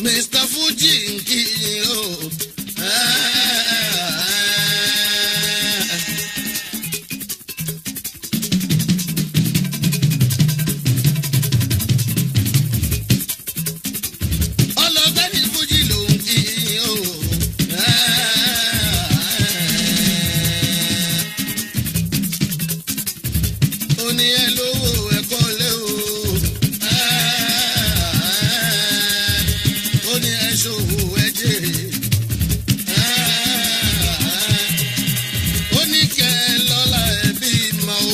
Mr. Fuji ń kí yín o. Ọlọ́gbẹ́ni Fuji ló ń kí yín o. Ó ní ẹ lówó ẹ̀kọ́ lé o. Ó ní ẹ ṣòwò ẹ jèrè. Ó ní kẹ́ ẹ lọ́lá ẹ bí mọ́ o.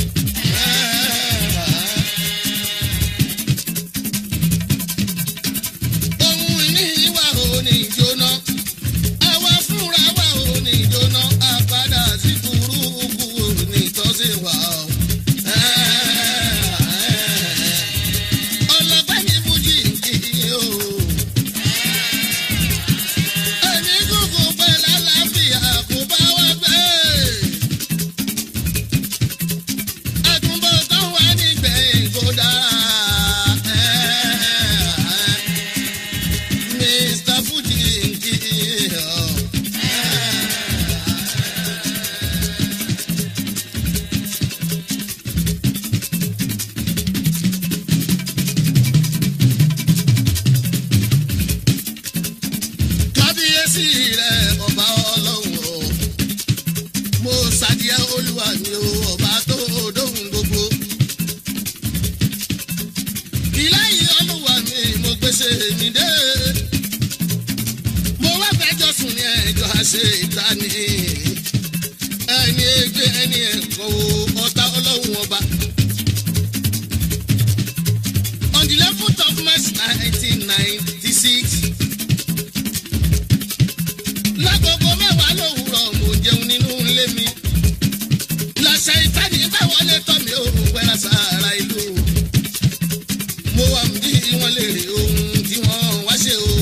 Ohun ìní wa ò ní jóná. Àwa fúnra wa ò ní jóná. Àpadà sí burúkú ò ní tọ́sí wa o. Ọlọ́gbẹ́ni Fuji ń kí yín o. Ẹni gúngún pẹ́ lálàáfíà kò bá wá gbé. Àtúbọ̀tán wà nígbẹ̀yìn kò dára. Mr. Fuji ń kí yín o. Kábíyèsí rẹ̀ ọba ọlọ́run o. Mo ṣàdíyà olúwa mi o, ọba tó dóhùn gbogbo. Ìláyìn olúwa mi mo gbèsè mi dé. Mo wá fẹjọ́ sùn ní ẹjọ́ àṣẹ ìtani. Ẹni ègbé ẹni ẹ̀kọ́ o, ọ̀tá ọlọ́run ọba. On the 11th of March 1996. Lágogo mẹ́wàá lówùrọ̀ mo jẹun nínú ilé mi. Làṣà ìtàní bá wọlé tọ́ mi ò wẹ́rà sára ìlú. Mo wà ń bí wọ́n lè rí ohun tí wọ́n wá ṣe o.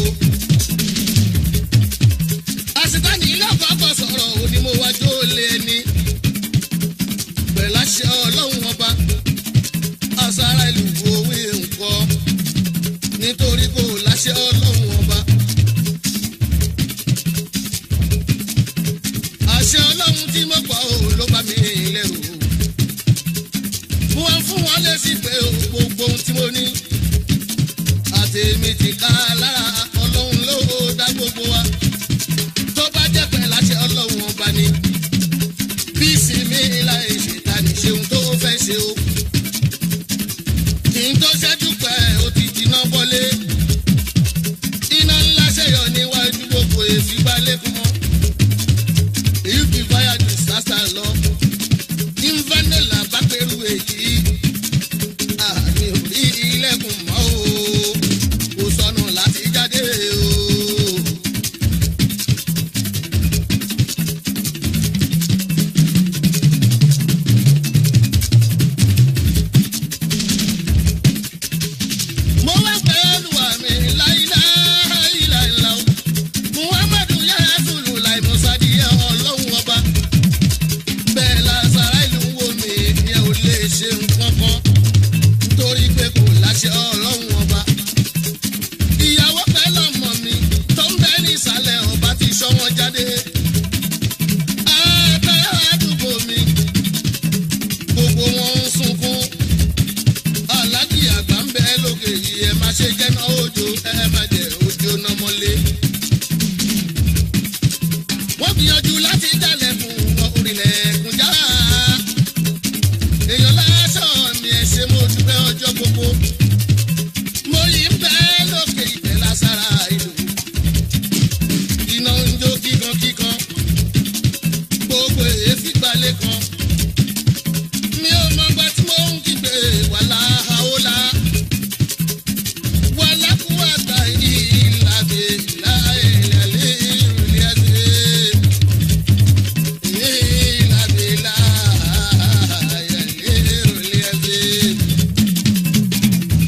Àṣìtàní lọ́kọ̀ọ́kọ́ sọ̀rọ̀ ò ní mo wá jó lé ní. Pẹ̀láṣẹ ọlọ́run ọba. Àṣàrà ìlú òwe nǹkan. Nítorí kò láṣẹ ọlọ́run ọba. Àṣẹ ọlọ́run tí mo pa ò ló bá mi lẹ́rù. Mo wá fún wọn lésì pé gbogbo ohun tí mo ní. Àtèmi ti ká lára ọlọ́run ló dá gbogbo wa. Tó bá jẹ́ pé láṣẹ ọlọ́run ọba ni. Bí ìsinmi láì ṣètàní ṣeun tó fẹ́ ṣe o. Kì í tó ṣẹ́jú pẹ́ ó ti jiná bọ́lé. Iná ńlá ṣẹ̀yọ níwájú gbogbo èfìgbálẹ́kùn mọ́. Èyí fi fire disaster lọ. Ìnvanẹ́là bá pẹ̀lú èyí. Àmì ò rí ilẹ̀kùn mọ́ o. Kò sọnù láti jáde o. Mo wá pẹ́ Olúwa mi láìláìláìlá o. Muhammadu yára sùlù láì mọ̀sádìyẹ ọlọ́run ọba. Bẹ́ẹ̀ lásàrá ìlú wo mi ni ò lè ṣe nǹkan kan. Nítorí pé kò láṣẹ ọlọ́run ọba. Ìyàwó pẹ́ lọ́mọ mi tó ń bẹ ní ìsàlẹ̀ ọba ti ṣọ́ wọn jáde. Ẹ̀ẹ́dẹ́ àdúgbò mi gbogbo wọn ń sunkún. Aláàjì àgbà ń bẹ lókè yìí ẹ má ṣe jẹ́ náà òjò ẹ má jẹ́ òjò náà mọ́lé. Wọ́n gbìyànjú láti jalè fún orílẹ̀ ẹ̀kúnjá. Èèyàn láṣọ mi ẹ̀ ṣe mo dúpẹ́ ọjọ́ gbogbo. Mo yìí ń bẹ lókè ìfẹ́ lására ìlú. Iná ń jó kíkankíkan. Gbogbo èéfì gbalẹ̀ kan. Mi ò mọ̀gbà tí mo ń kígbe wàlá àwòlá. Wàlá kú àgbà ìlàbẹ̀ láìlẹ̀ ìrìlẹ̀ ẹ̀sẹ̀. Ìlàbẹ̀ láìlẹ̀ ìrìlẹ̀ ẹ̀sẹ̀.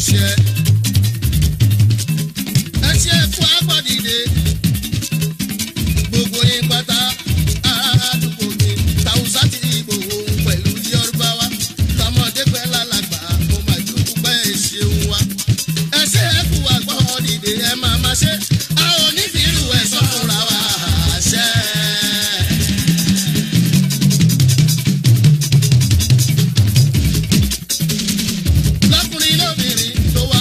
ṣe. ẹ ṣe fún agbọ̀dìde gbogbo yín pátá àdúgbò mi tàwùsá ti Ìgbòho pẹ̀lú Yorùbá wa tọmọdé pẹ́ lálàgbà mo máa dúpọ̀ pẹ́ ẹ ṣeun wa. ẹ ṣe fún agbọ̀dìde ẹ máa ṣe a ò ní fi irú ẹ̀ sọ fúnra wa ṣe. lọ́kùnrin lóbìnrin tó wà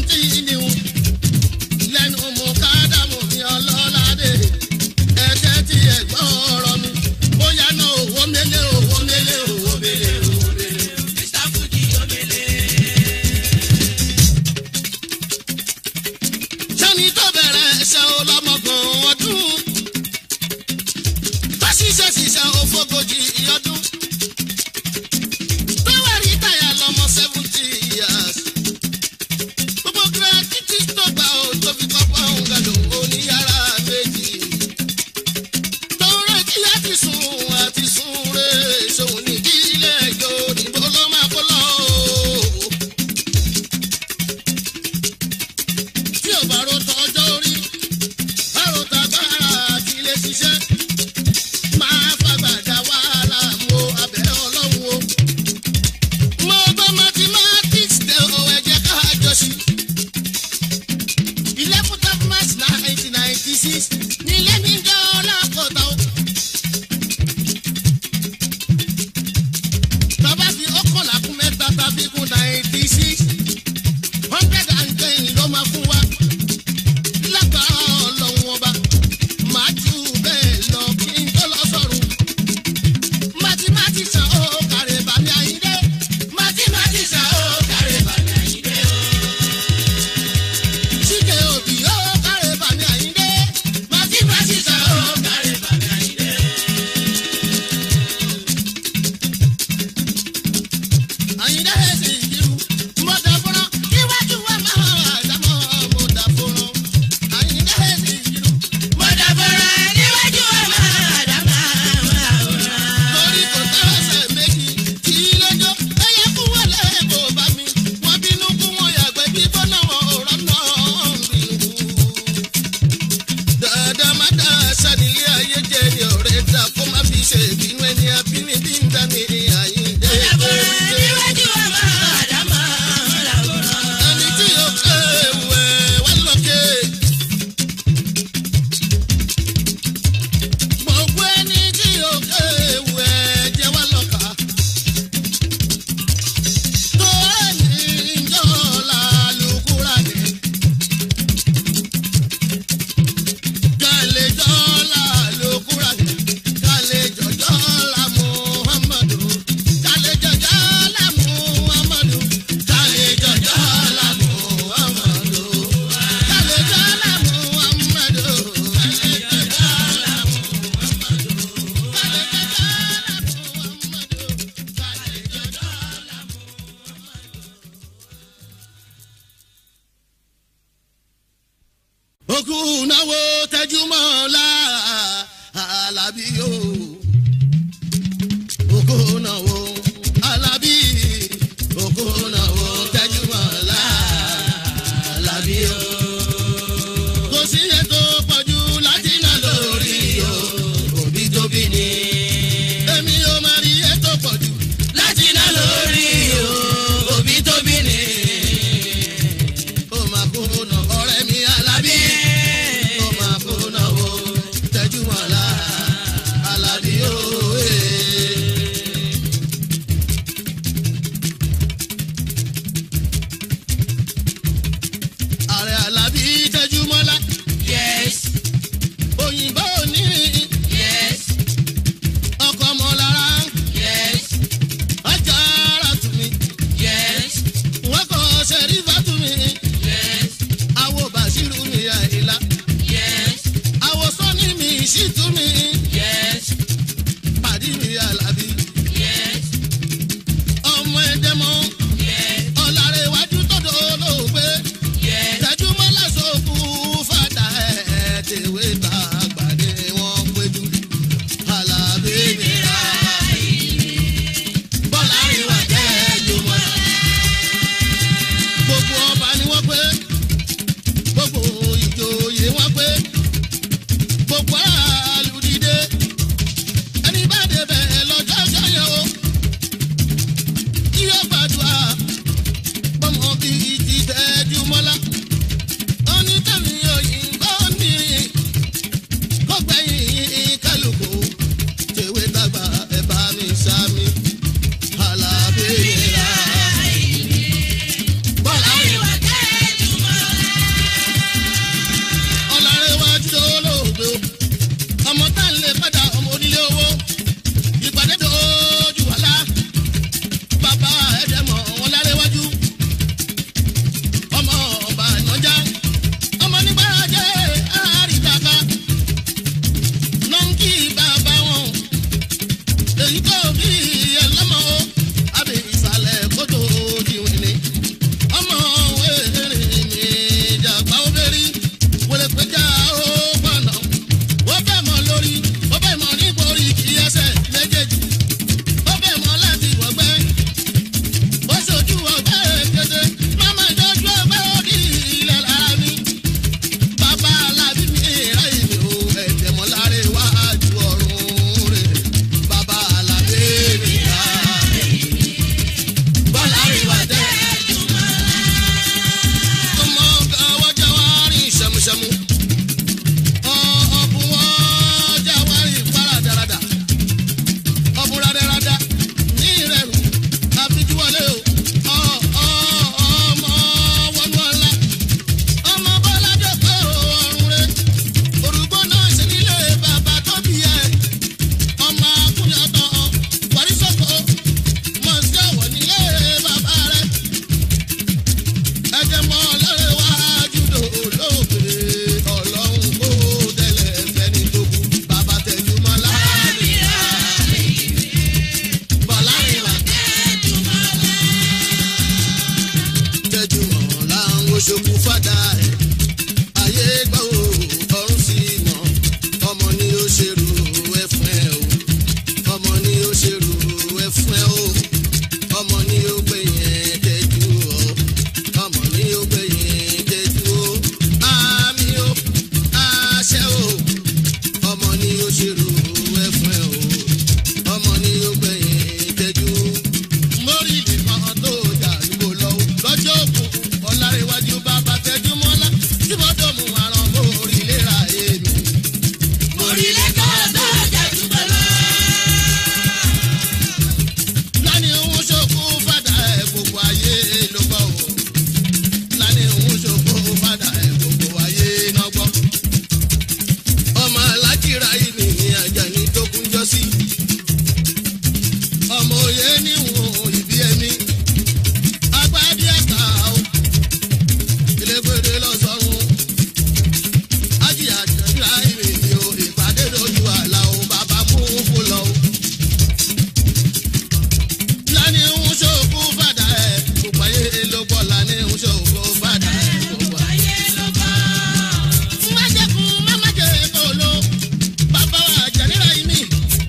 kọ́ńtínú lẹ́nu mú kádàmù mi ọlọ́ládé ẹ̀jẹ̀ tí ẹ̀ gbọ́ ọ̀rọ̀ mi ó yá ná owó mélé owó mélé owó mélé owó mélé. Mr. Fuji ó mélé. sani tó bẹ̀rẹ̀ ẹsẹ̀ ọlọ́mọgbọ̀n ọdún bá ṣiṣẹ́ òfógójì ọdún tó wà rí táyà lọ́mọ 70 years. gbogbo gírẹ́tìtì tó gbà ó tó fi kọ́kọ́ òun gàdùn oníyàrá méjì tó ń retí láti sùn rè ṣòun ní kí ilé ẹjọ́ òdìbò ló máa kó lọ. tí ò bá ro tọjọ́ orí bá ro tàgbára àti ilé ṣiṣẹ́ máa fagbàdá wàhálà mo abẹ́ ọlọ́run o. mo gbọ́ mathematics dé o ẹ jẹ́ ká jọ sí. 11th of March 1996 nílé mi jẹ́ ọlọ́kọ̀ọ́ta o. tọ́ba fi ọkànlá kún mẹ́ta tàbí kún 96 110 ló máa fún wa. lágbára ọlọ́run ọba máa jù bẹ́ẹ̀ lọ kí n tó lọ sọ̀rùn. mathematics ó kàrè bàmí àyíndé. mathematics ó kàrè bàmí àyíndé. síkè òbí ó kàrè bàmí àyíndé. mathematics ó kàrè bàmí àyíndé. àyíndé sì yíru mo dà fúnra níwájú wa máa dámọ̀ mo dà fúnra. àyíndé sì yíru mo dà fúnra níwájú wa máa dámọ̀ torí kò tẹ́wọ́sẹ̀ méjì tí lọ́jọ́ ẹ̀yẹ kú wọlé kò bá mi wọ́n bínú kú wọn yàgbẹ́ bí bọ́nà wọn ò rọ́nà bínú. dáadáa má dá sánilé ayé jẹ́ ní ọ̀rẹ́ dá kó má fi ṣe ìbínú ẹni abínibí ń dání àyíndé. níwájú wa máa dámọ̀ ẹni tí yóò kéwù ẹ̀ wá lókè. gbogbo ẹni tí yóò kéwù ẹ̀ jẹ́ wá lọ́kà. tó ẹni jọ́ lálùkúrà ní. kálẹ̀ jọ́ lálùkúrà ní. kálẹ̀ jọjọ́ la Muhammadu. kálẹ̀ jọjọ́ la Muhammadu. kálẹ̀ jọjọ́ la Muhammadu. kálẹ̀ jọ́ la Muhammadu. kálẹ̀ jọjọ́ la òkú náwó tẹjúmọ́ la Alábí o. òkú náwó Alábí. òkú náwó tẹjúmọ́ la Alábí o. kò sí ètò pọ̀jù láti ná lórí o. òbí tóbi ni. èmi ò máa rí ètò pọ̀jù láti ná lórí o. òbí tóbi ni. ó máa kó nà ọ̀rẹ́ mi Alábí. ó máa kó ṣokú fàdà ẹ̀ ayé gbọ́ o ọ̀run sì mọ̀ ọmọ ni ó ṣerú ẹ fún ẹ o ọmọ ni ó ṣerú ẹ fún ẹ o ọmọ ni ó gbé yẹn dẹ́jú o ọmọ ni ó gbé yẹn dẹ́jú o àmì o àṣẹ o ọmọ ni ó ṣerú ẹ fún ẹ o ọmọ ni ó gbé yẹn dẹ́jú mórí nìkan tó dàrúgbò lọ́wọ́ lọ́jọ́ òkú ọ̀làríwájú bàbá tẹ́jú mọ́lá tí mo tó mú àrùn mórí léra èmi. Mórí lẹ́kọ̀ọ́ tó dàrúgbò lọ. Lani òun ṣokú fàdà ẹ̀ gbogbo ayé ló gbọ́ o. Lani òun ṣokú fàdà ẹ̀ gbogbo ayé náà gbọ́. Ọmọ alájìra yìí ni Àjàní tó kún jọ sí. Ọmọ òye níwọ̀n ìbí ẹni. Agbádí ẹ̀ka o. Ilégbèdè lọ sọ́run. Ájì Àjàníra ìrè ni o. Ìpàdé lójú àlà o. Bàbá mú fún lọ o. Lani òun ṣokú fàdà ẹ̀ gbogbo ayé ló gbọ́. Lani òun ṣokú fàdà ẹ̀ gbogbo ayé. Ayé ló bá. Má jẹ́ kú, má jẹ́ kó lo. Bàbá wa Àjàníra yìí ni.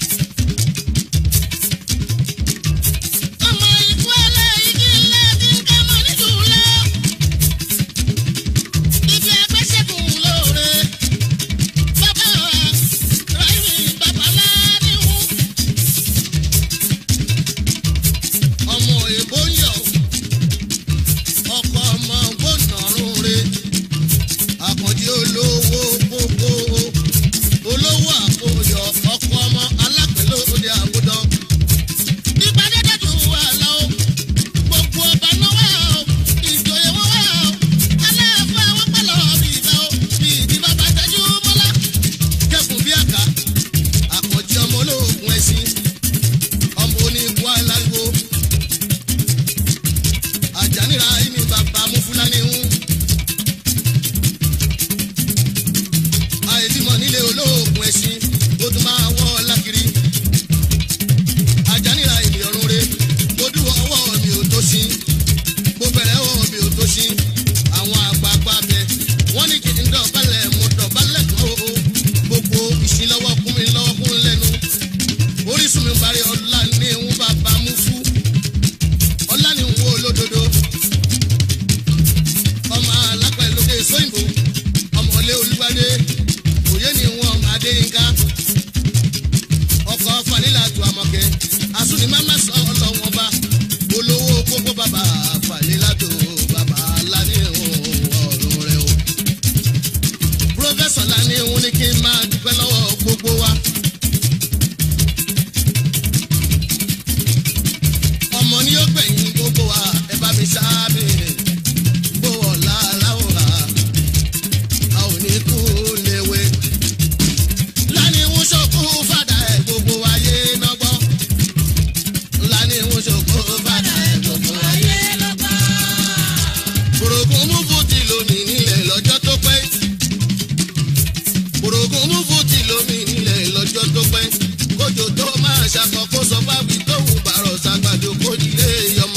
Ọmọ ikú ẹlẹ́yìí ilé tí ń ká mọ́ nídùúlẹ̀. Ibi ẹgbẹ́sẹ̀kùn lóore. Bàbá wa Ráìmì bàbá Láníhù. Ọmọ èbó ń yọ̀. Ọkọ ọmọ gbónàrún re. Àkànjí olówó gbogbo. Olówó àkóyọ ọkọ ọmọ alápẹ̀lóde àbúdán. Ìpàdé dẹ́tù wà lọ́wọ́. Gbogbo ọba náà wà ó. Ìjòyè wọn wà ó. Aláàfin àwọn pẹ̀lọ́ bí ìgbà ó. Bí ìdí bàbá tẹ́jú mọ́lá. Kẹ́kùn bí àká. Àkànjí ọmọ olóògùn ẹ̀sìn. Ọmọ onígun alágbó. Àjàníra ìmì bàbá mú Fúlàní ń. Àìbímọ nílé olóògùn ẹ̀sìn. Ó tún máa wọ́ lákiri. Àjàníra ìmì ọ̀run re. Mo dúró ọwọ́ mi ò tó sí. Mo bẹ̀rẹ̀ ọwọ́ mi ò tó sí. Àwọn àgbààgbà bẹ. Wọ́n ní kí n dọ̀bálẹ̀ mo dọ̀bálẹ̀ kan o. Gbogbo ìṣínlọ́wọ́ kún mi lọ́wọ́ kún lẹ́nu. Orísun mi parí ọ̀la ní ìhun bàbá mú fún. Ọlá ni ìhun olódodo. Ọmọ alápẹ̀lódé sóyìnbó. Ọmọlé Olúgbadé. Òye ni ìhun ọmọ Adéyínká. Ọkọ̀ Fanilá tu Àmọ̀kẹ́. Àsùnì máma sọ ọlọ́wọ́n bá. Olówó gbogbo bàbá Fanilá tó bàbá Láni ìhun ọ̀run rẹ̀ o. Pírọ́fẹ́sọ̀ Láni ìhun ní kí n máa dúpẹ́ lọ́wọ́ gbogbo wa. Ọmọ ni ó gbẹ̀yìn gbogbo wa, ẹ bá mi sáábì. Gbówó ọ̀la aláwòrán, a ò ní kú léwe. Lani ń ṣokú fàdà ẹ̀ gbogbo ayé náà gbọ́. Lani ń ṣokú fàdà ẹ̀ gbogbo ayé. Ayé ló bá. Bòrògùn mú fúti lómi nílẹ̀ lọ́jọ́ tó pẹ́. Bòrògùn mú fúti lómi nílẹ̀ lọ́jọ́ tó pẹ́. Kójò tó máa ṣàkókò sọ fábí tó wù bàrọ̀ ṣàgbàdo kó nílé ọmọ.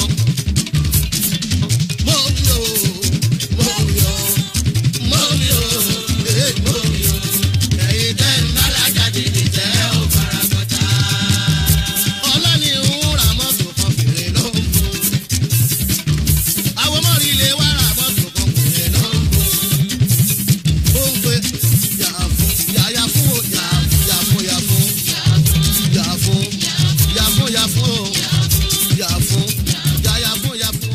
Mo yọ̀, mo yọ̀, mo yọ̀, mo yọ̀. Ẹ̀yin tẹ́ ń bá lájáde ní tẹ́ ò fara gbọ́ta. Ọlá ni ń ra mọ́tò kan fèrè ló ń fún. Àwọn mọ́rí ilé wa ra mọ́tò kan fèrè ló ń fún. Ó ń pe yàá fún, yàá fún, yàá fún, yàá fún. Yàfún, yàfún, yàfún, yàfún, yàfún, yàfún.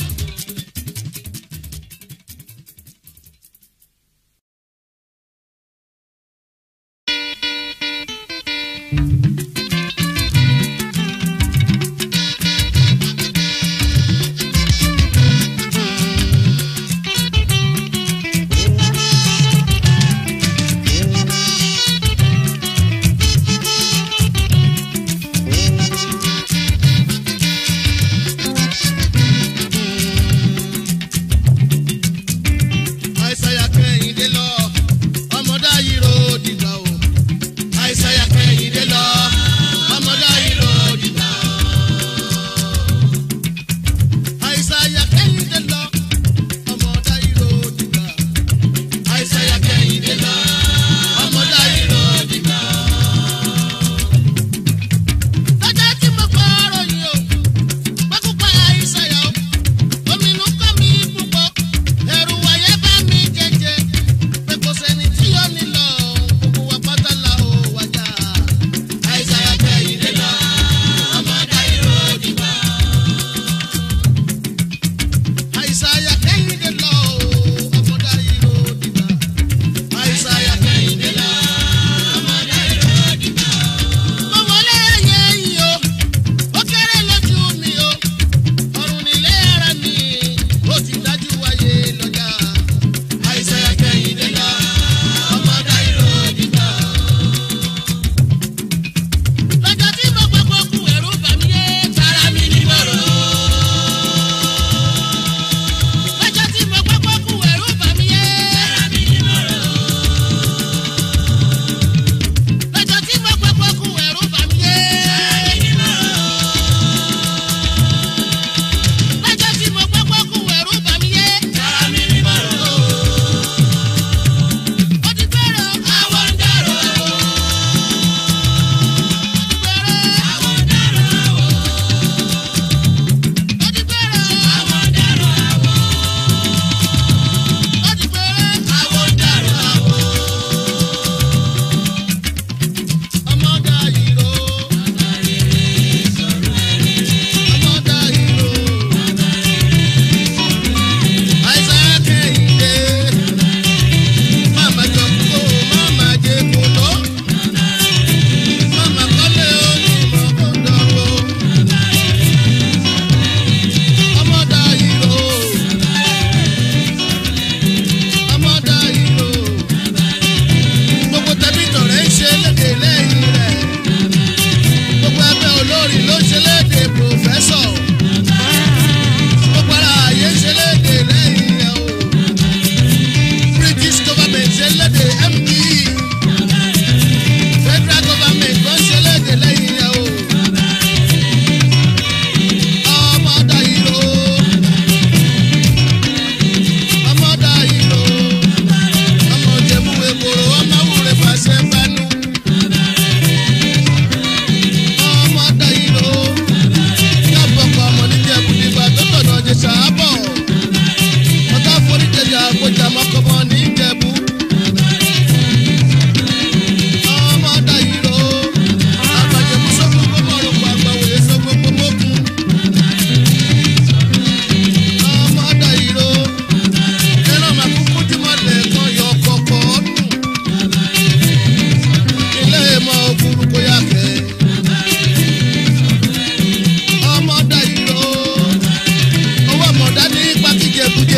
Àìsàyà kẹ́hìndé lọ, ọmọdé ayíró dìgbà o. Àìsàyà kẹ́hìndé lọ.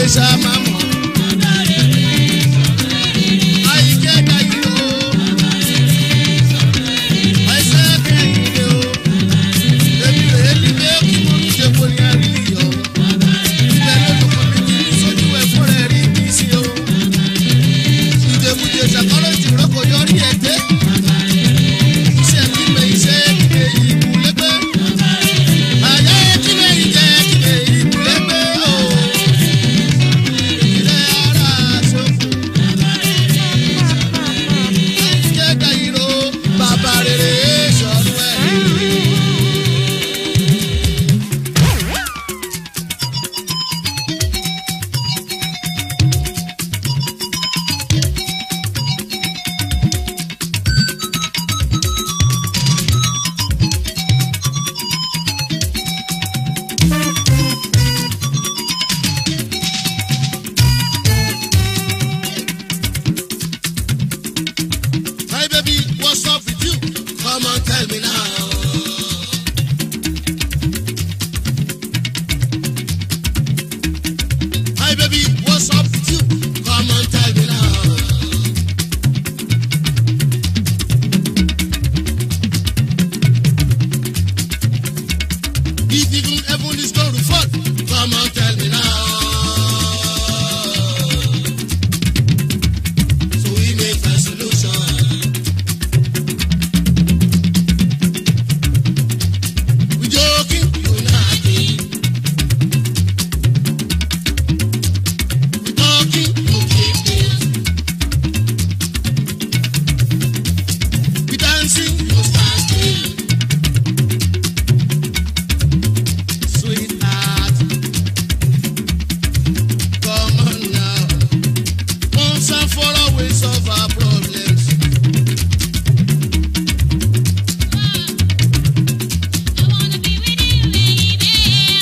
ṣá máa mọ̀. Àyíké dayìí o. Àìsẹ́ kẹ́yìn lé o. Èmi rèé nílé kí mo ní ṣe kó ní àrílì yọ. Ilé lórúkọ mi kì í sojú ẹ̀ fún rẹ̀ rí bí sí o. Ìdèbùdè ṣàkọ́rọ̀ ìjìrọ́kọ̀ yọrí ẹ̀ dé. Iṣẹ́ kílẹ̀ iṣẹ́ kílẹ̀ ìbú lẹ́gbẹ́. Àyà kílẹ̀ ìjẹ́ kílẹ̀ ìbú lẹ́gbẹ́ o. Ilé ara ṣòfò. Àyíké dayìí o. Bàbá rere sọ̀rọ̀ ẹ̀. Hi baby, what's up with you? Come on, tell me now. Hi baby, what's up with you? Come on, tell me now. If even heaven is going to fall, come on, tell me now. So we make a solution. We joking, uniting. We talking, you keep this. We dancing, you stand still. Sweetheart, come on now. Once and for always solve our problems. I wanna be with you, baby.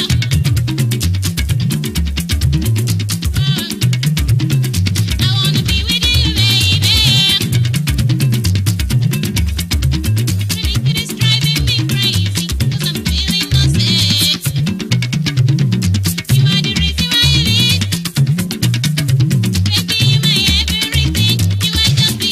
I wanna be with you, baby. It is driving me crazy, 'cause I'm feeling no sex. You are the reason why you leave. Baby, you my everything. You are just the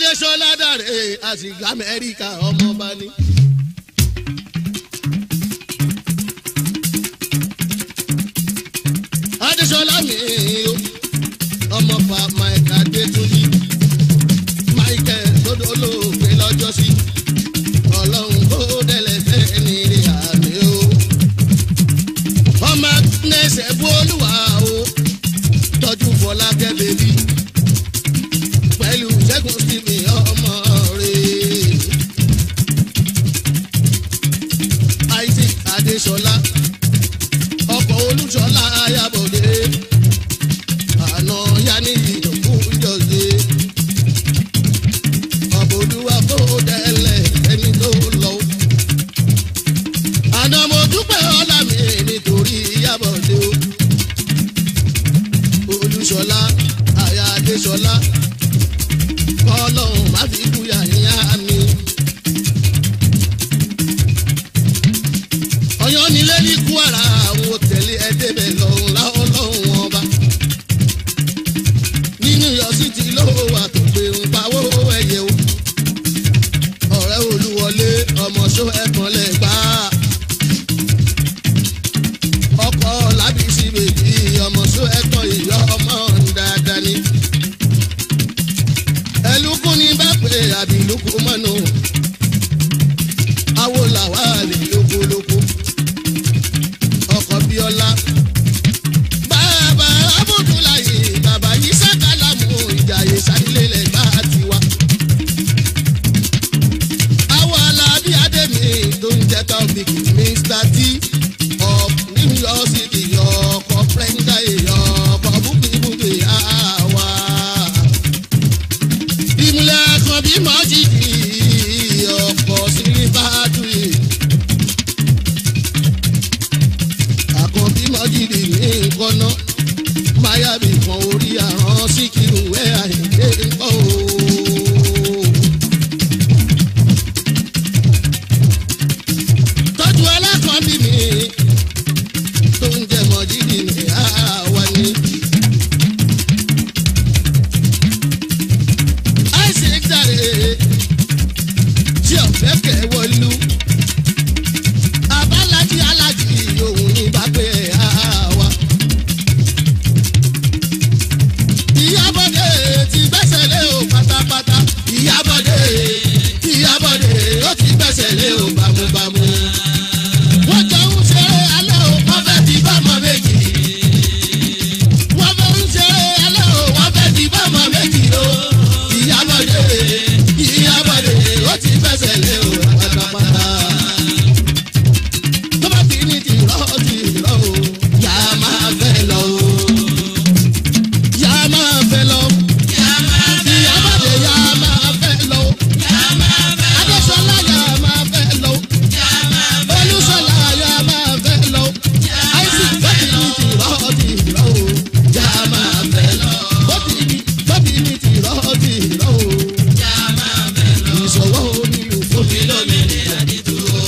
Adéṣọlá dàrẹ àsìgbà Amẹ́ríkà ọmọọba ni. Adéṣọlá mi ọmọ pa Mike Adétúnjì Michael lọ́dọ̀ olóògbé lọ́jọ́ sí Ọlọ́run kó délẹ̀ fẹ́ ní ilé àmì o. Ọmọ nẹ́sẹ̀ bú olúwa o tọ́jú Fọlákẹ́ bèbí pẹ̀lú Ṣẹ́gun Stephen ọmọ rẹ̀ Isaac Adéṣọlá ọkọ̀ Olúṣọlá Ayábọ̀dé àná yanni ìdòkú jọ̀dé ọ̀bọ̀dúwà kó délẹ̀ ẹni tó lọ. Àná mo dúpẹ́ ọlá mi nítorí Ayábọ̀dé o Olúṣọlá Aya Adéṣọlá Ọlọ́run má fi kúyà yín àmì. Ọ̀yọ́ nílé ní Kwara àwọn òtẹ̀lé ẹ̀dẹ́bẹ̀ lọ́hùn láọlọ́hùn ọba. Nínú Yọ City ló wà tó gbé ń pawó ẹ̀yẹ o. Ọ̀rẹ́ Olúwọlé ọmọ ṣó ẹ̀kan lẹ̀ gbá. Ọkọ̀ Lábísí bèbí ọmọ ṣó ẹ̀kan ìyá ọmọ dáadáa ni. Ẹlùkù ní bá pé àbí lùkù mọ́nù. Awo làwa lè lókolóko. Ọkọ̀ Bíọ́lá. Bàbá Abudulayi bàbá yìí sákàlámù ìjàyè sálílẹ̀ bá tiwa. Àwọn Alábí Adémi tó ń jẹ́ Taofik Mr. T of New York City ọkọ̀ Brenda ọkọ̀ búkìbúkì àwa. Ìmùlẹ̀ kan bí Mọ́jìdì ọkọ̀ Sílífàtúì. Àkànbí Mọ́jìdì ní nkọ́nà Máyàbí kan orí àrán Síkírù ẹ̀ àyíké ńkọ́ o. Tọ́jú Alákànbí mi tó ń jẹ́ Mọ́jìdì ní àwa ni. Isaac dàrẹ tí ọ̀fẹ́ kẹ́ wọlú. Abálájí alájí òun ní bá pé àwa. Ìyábọ̀dé ti gbẹ́sẹ̀ lé o pátápátá. Ìyábọ̀dé ó ti gbẹ́sẹ̀ lé o bámúbámú. Wọ́n jọ ń ṣeré alẹ́ o wọ́n fẹ́ ti bọ́mọ méjì. Wọ́n fẹ́ ń ṣeré alẹ́ o wọ́n fẹ́ ti bọ́mọ méjì o. Ìyábọ̀dé ó ti gbẹ́sẹ̀ lé o pátápátá. Tó bá ti ní tìrọ̀ o. Yà á máa fẹ́ lọ o. Yà á máa fẹ́ lọ. Ìyábọ̀dé yà á máa fẹ́ lọ. Adéṣọlá yà á máa fẹ́ lọ. Olúṣọlá yà á máa fẹ́ lọ. Isaac bó ti ní tìrọ̀ o. Yà á máa fẹ́ lọ. Bó ti ní tìrọ̀ o. Ìṣòwò onílù fún mi lómìnira dídúró.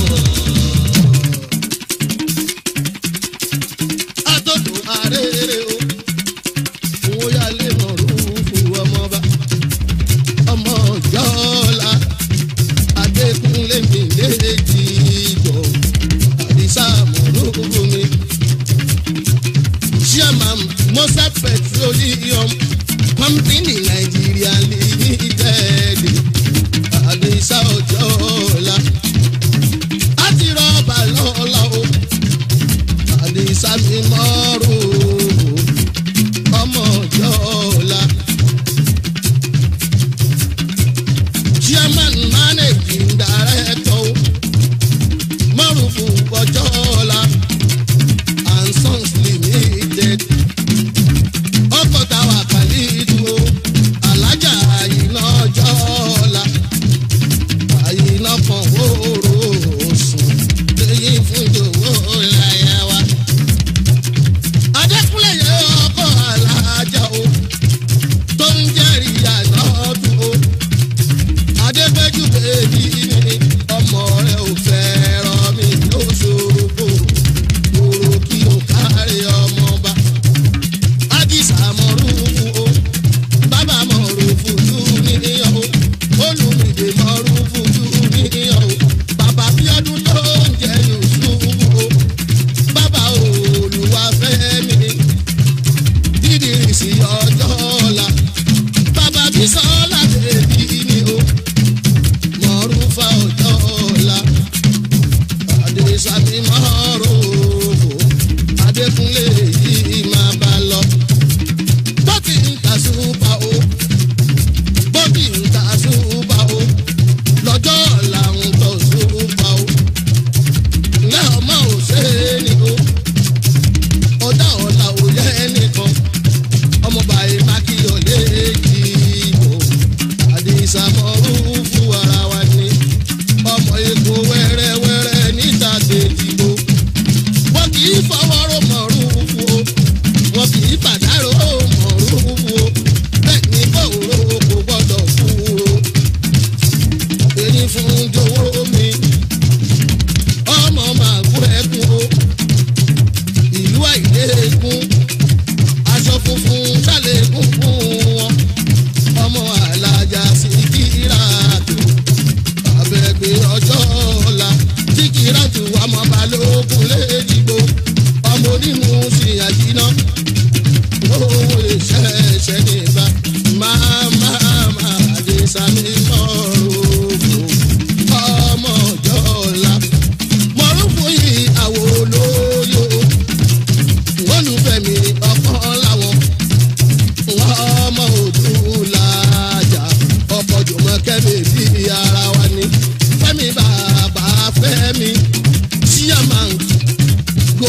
Àtòdò àrèrè o, owó yálé mọ̀rúfù ọmọba. Ọmọ Jọ́lá Adékúnlé mi léjì gbọ̀. Àdìsá mọ̀rúfù mi. Chairman Mosat Petroleum Company Nigeria Limited. Àdìsá Ọjọ́lá. Àti rọ́bà lọ́la o. Àdìsá mi mọ́rù ọmọ Jọ́lá. Chairman Managing Director Mọ́rùfù Ọjọ́lá and Sons Limited. Ọkọ̀ táwa kàlí dúró alájà àyìnà Jọ́lá. Àyìnà kan wóró sùn lẹ́yìn fún ìdòwò láyà wa.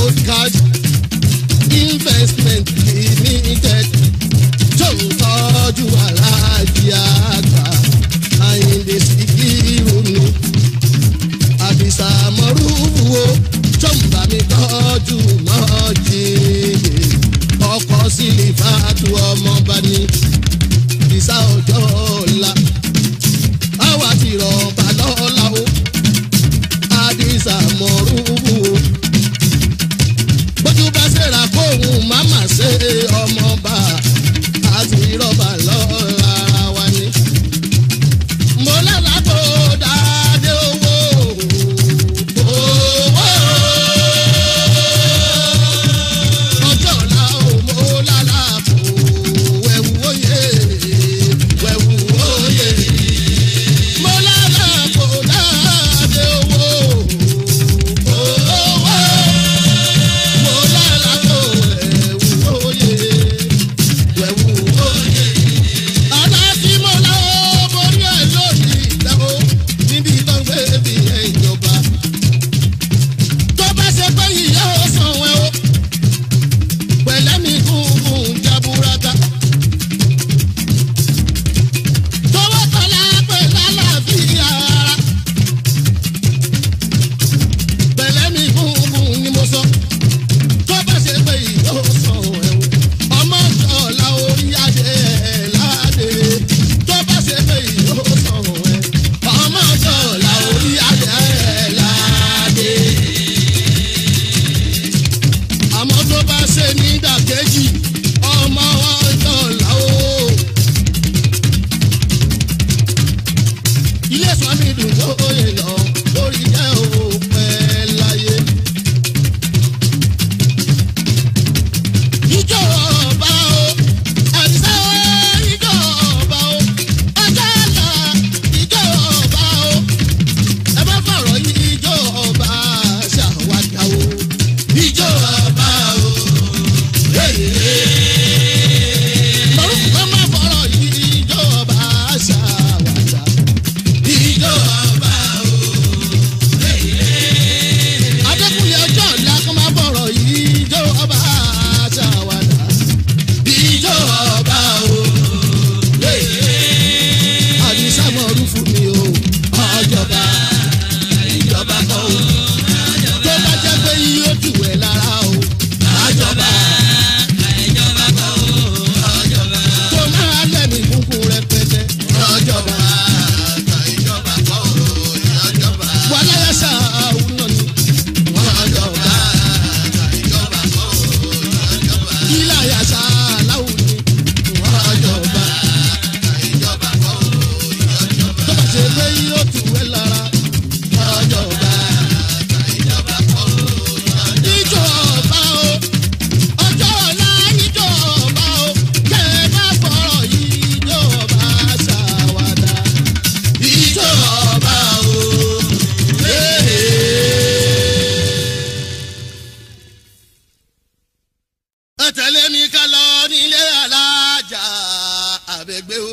Goldcard Investment Limited tó ń tọ́jú aláàjì àgbà Àyìndé Síkírù ni àdìsá mọ́rúwó tó ń bá mi tọ́jú mọ́jì ọkọ̀ Sílífàtù ọmọọba ní ìsá ọjọ́ ọ̀la àwa ti rọ̀ọ̀bà lọ́la o àdìsá mọ́rúwó bójú bá ṣèrà kóhùn máma ṣe ọmọọba àti rọ̀ọ̀bà lọ́la wa ni mo lálá tó dáadé owó. Tẹ̀lé mi ká lọ nílé alájà àbẹ̀gbẹ́ o.